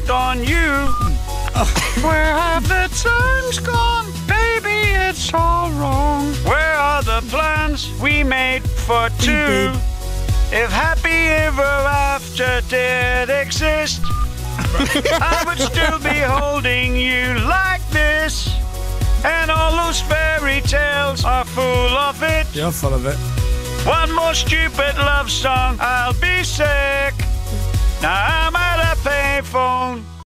left on you. Where have the times gone? Baby, it's all wrong. Where are the plans we made for two? If happy ever after did exist, I would still be holding you like this. And all those fairy tales are full of it. You're full of it. One more stupid love song, I'll be sick. Now I'm at a payphone.